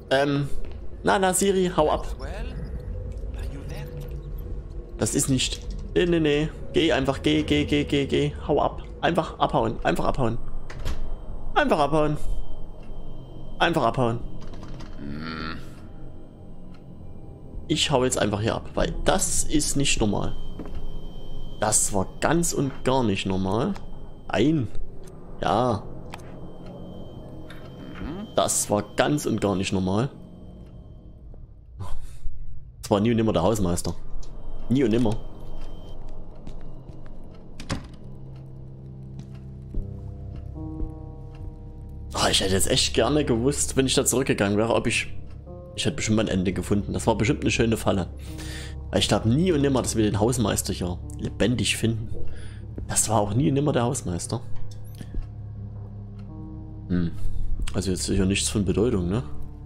Na, Siri, hau ab. Das ist nicht. Nee. Geh einfach, geh. Hau ab. Einfach abhauen. Einfach abhauen. Ich hau jetzt einfach hier ab, weil das ist nicht normal. Das war ganz und gar nicht normal. Nein. Ja. Das war ganz und gar nicht normal. Das war nie und nimmer der Hausmeister. Nie und nimmer. Oh, ich hätte jetzt echt gerne gewusst, wenn ich da zurückgegangen wäre, ob ich hätte bestimmt mein Ende gefunden. Das war bestimmt eine schöne Falle. Weil ich glaube nie und nimmer, dass wir den Hausmeister hier lebendig finden. Das war auch nie und nimmer der Hausmeister. Also jetzt sicher nichts von Bedeutung, ne?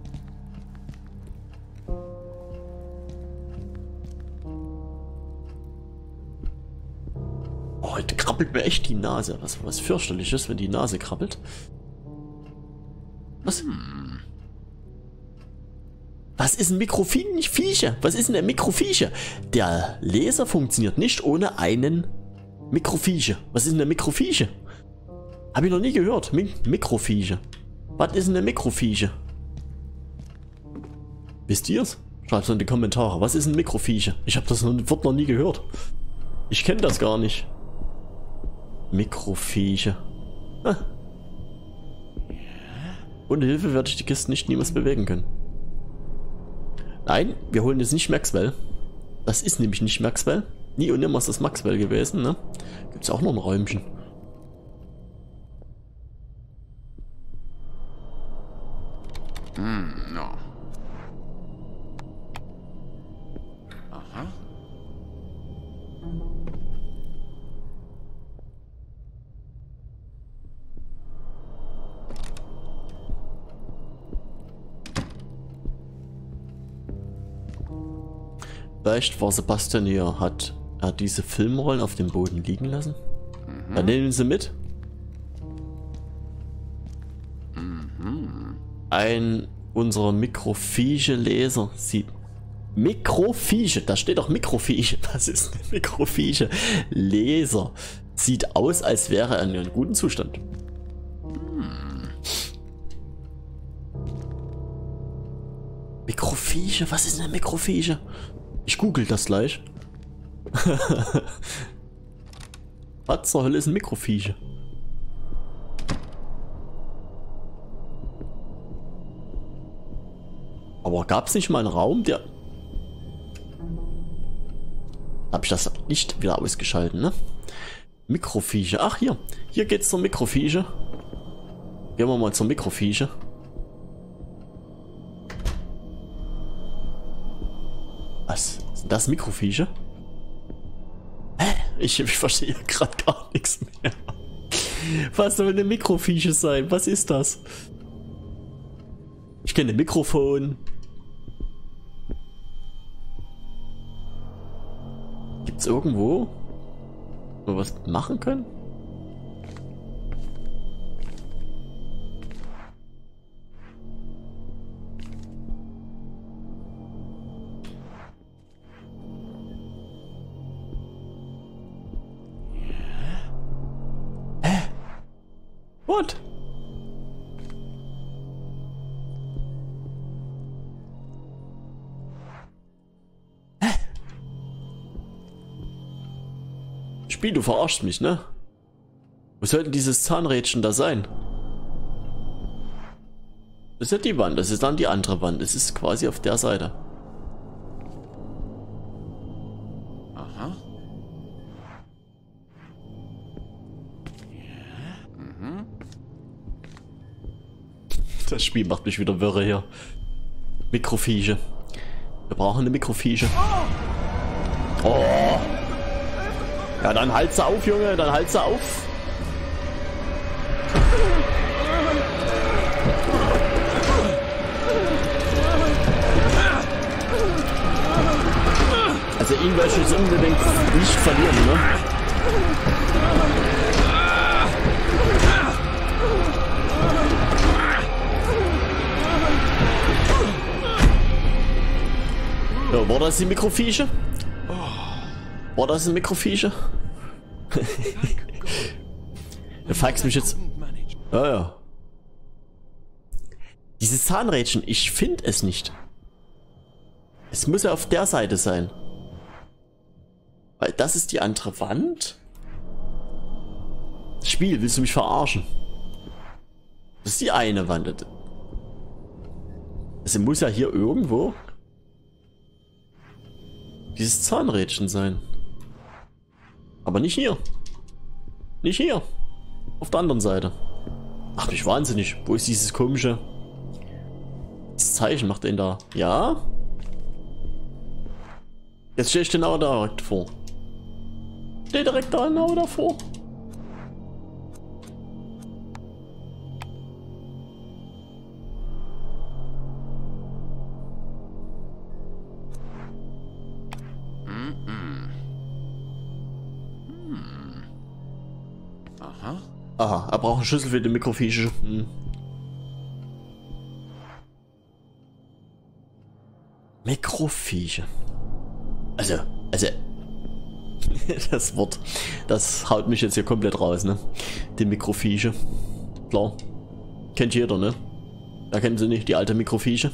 Oh, heute krabbelt mir echt die Nase. Was fürchterliches, wenn die Nase krabbelt. Was? Was ist ein Mikrofieche? Was ist denn ein Mikrofieche? Der Laser funktioniert nicht ohne einen Mikrofieche. Was ist denn ein Mikrofieche? Habe ich noch nie gehört. Mikrofieche. Was ist denn ein Mikrofieche? Wisst ihr's? Schreibt es in die Kommentare. Was ist ein Mikrofieche? Ich habe das Wort noch nie gehört. Ich kenne das gar nicht. Mikrofieche. Ohne Hilfe werde ich die Kiste niemals bewegen können. Nein, wir holen jetzt nicht Maxwell. Das ist nämlich nicht Maxwell. Nie und nimmer ist das Maxwell gewesen, ne? Gibt's auch noch ein Räumchen. No. Aha. Vielleicht war Sebastian hier, hat er diese Filmrollen auf dem Boden liegen lassen. Dann nehmen sie mit. Ein unserer Mikrofieche Laser sieht. Mikrofieche, da steht doch Mikrofieche. Was ist ein Mikrofieche Laser? Sieht aus, als wäre er in einem guten Zustand. Mikrofieche, was ist denn ein Mikrofieche? Ich google das gleich. Was zur Hölle ist ein Mikrofieche? Aber gab es nicht mal einen Raum, der... Habe ich das nicht wieder ausgeschalten, ne? Mikrofieche. Ach, hier. Hier geht's zur Mikrofieche. Gehen wir mal zur Mikrofieche. Was? Sind das Mikrofieche? Hä? Ich verstehe gerade gar nichts mehr. Was soll eine Mikrofieche sein? Was ist das? Ich kenne Mikrofon. Gibt's irgendwo, wo wir was machen können? What? Spiel, du verarschst mich, ne? Wo soll denn dieses Zahnrädchen da sein? Das ist ja die Wand, das ist dann die andere Wand. Das ist quasi auf der Seite. Aha. Das Spiel macht mich wieder wirre hier. Mikrofieche. Wir brauchen eine Mikrofieche. Oh. Ja, dann halt sie auf, Junge, dann halt sie auf. Also ihn möchte ich jetzt unbedingt nicht verlieren, ne? So, war das die Mikrofische? War das ein Mikrofische? Du fragst mich jetzt... Ja, ja. Dieses Zahnrädchen, ich finde es nicht. Es muss ja auf der Seite sein. Weil das ist die andere Wand. Spiel, willst du mich verarschen? Das ist die eine Wand. Es muss ja hier irgendwo dieses Zahnrädchen sein. Aber nicht hier. Nicht hier. Auf der anderen Seite. Ach, mich wahnsinnig. Wo ist dieses komische... Das Zeichen macht den da. Ja? Jetzt stehe ich genau direkt vor. Stehe direkt da genau davor. Aha. Aha, er braucht einen Schlüssel für die Mikrofische. Mikrofische. Also, das Wort, das haut mich jetzt hier komplett raus, ne? Die Mikrofische. Klar. Kennt jeder, ne? Da kennen sie nicht, die alte Mikrofische.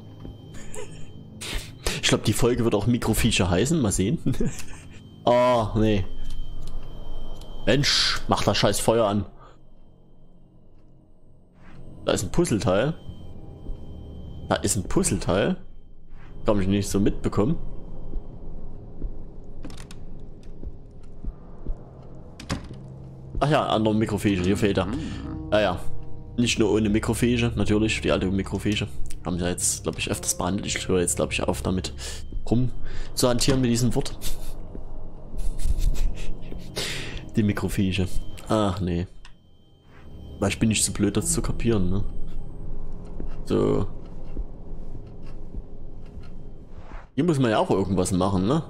Ich glaube, die Folge wird auch Mikrofische heißen. Mal sehen. Oh, nee. Mensch, mach das scheiß Feuer an. Da ist ein Puzzleteil. Da ist ein Puzzleteil. Kann ich nicht so mitbekommen. Ach ja, andere Mikrofische, hier fehlt er. Naja, nicht nur ohne Mikrofische, natürlich, die alte Mikrofische. Haben wir jetzt, glaube ich, öfters behandelt. Ich höre jetzt, glaube ich, auf damit rum zu hantieren mit diesem Wort. Die Mikrofische. Ach nee. Weil ich bin nicht so blöd, das zu kapieren, ne? So. Hier muss man ja auch irgendwas machen, ne?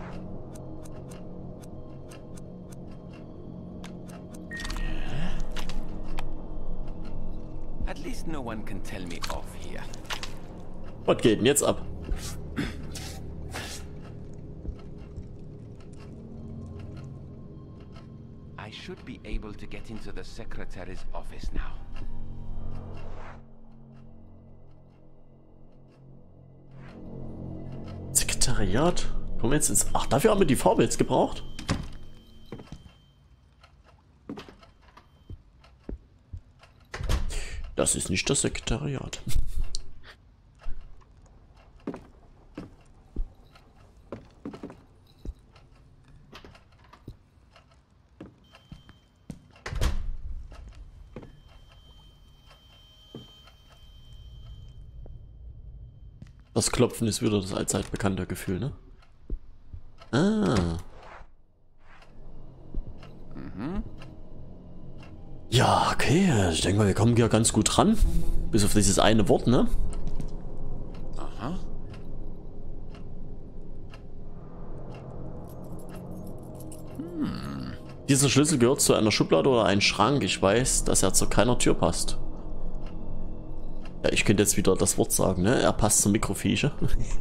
At least no one can tell me off here. Was geht denn jetzt ab? I should be able to get into the secretary's office now. Sekretariat? Kommen wir jetzt ins... Ach, dafür haben wir die Farbe jetzt gebraucht? Das ist nicht das Sekretariat. Das Klopfen ist wieder das allzeit bekannte Gefühl, ne? Ah. Ja, okay. Ich denke mal, wir kommen hier ganz gut ran. Bis auf dieses eine Wort, ne? Aha. Dieser Schlüssel gehört zu einer Schublade oder einem Schrank. Ich weiß, dass er zu keiner Tür passt. Ja, ich könnte jetzt wieder das Wort sagen, ne? Er passt zur Mikrofische.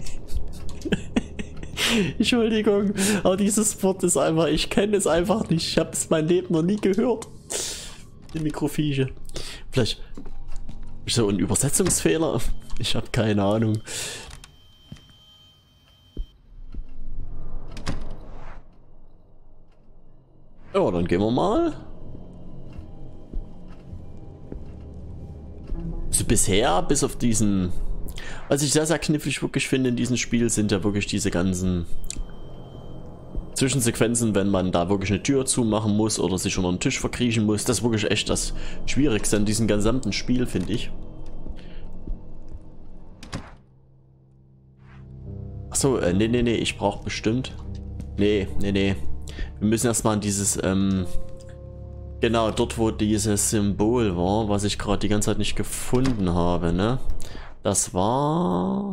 Entschuldigung, aber dieses Wort ist einfach, ich kenne es einfach nicht. Ich habe es mein Leben noch nie gehört. Die Mikrofische. Vielleicht so ein Übersetzungsfehler? Ich habe keine Ahnung. Ja, dann gehen wir mal. Also bisher, bis auf diesen... Was ich sehr, sehr knifflig wirklich finde in diesem Spiel, sind ja wirklich diese ganzen Zwischensequenzen, wenn man da wirklich eine Tür zumachen muss oder sich unter den Tisch verkriechen muss. Das ist wirklich echt das Schwierigste an diesem gesamten Spiel, finde ich. Achso, nee, ich brauche bestimmt... Nee. Wir müssen erstmal an dieses, genau, dort wo dieses Symbol war, was ich gerade die ganze Zeit nicht gefunden habe, ne? Das war...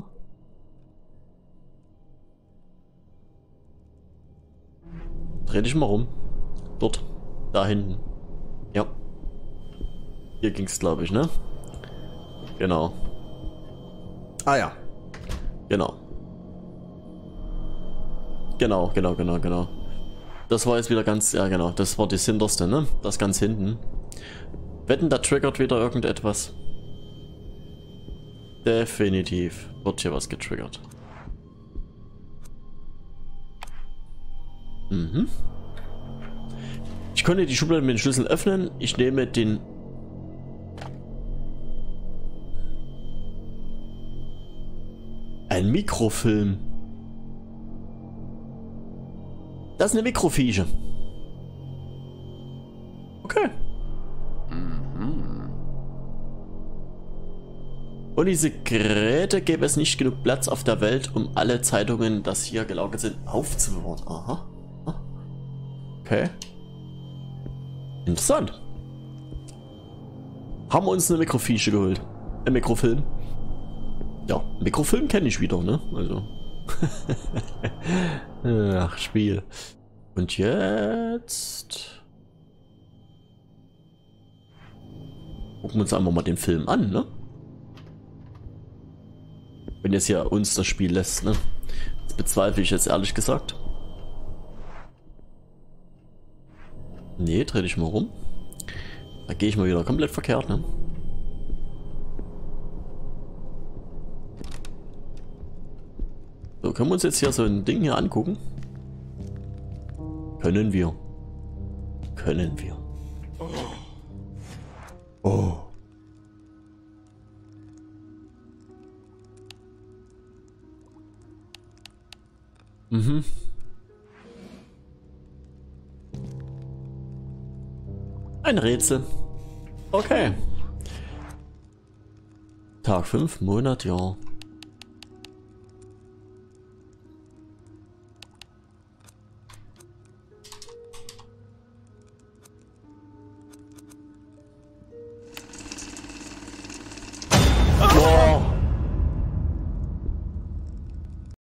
Dreh dich mal rum. Dort. Da hinten. Ja. Hier ging's, glaube ich, ne? Genau. Ah ja. Genau. Genau. Das war jetzt wieder ganz, ja genau, das war das Hinterste, ne? Das ganz hinten. Wetten, da triggert wieder irgendetwas. Definitiv wird hier was getriggert. Mhm. Ich konnte die Schublade mit dem Schlüssel öffnen. Ich nehme den... Ein Mikrofilm. Das ist eine Mikrofische. Okay. Und diese Geräte gäbe es nicht genug Platz auf der Welt, um alle Zeitungen, das hier gelagert sind, aufzubewahren. Aha. Okay. Interessant. Haben wir uns eine Mikrofische geholt. Ein Mikrofilm. Ja, Mikrofilm kenne ich wieder, ne? Also. Ach, Spiel. Und jetzt... Gucken wir uns einfach mal den Film an, ne? Wenn jetzt hier uns das Spiel lässt, ne? Das bezweifle ich jetzt ehrlich gesagt. Nee, dreh dich mal rum. Da gehe ich mal wieder komplett verkehrt, ne? So, können wir uns jetzt hier so ein Ding hier angucken? Können wir. Können wir. Oh. Mhm. Ein Rätsel. Okay. Tag 5, Monat, ja.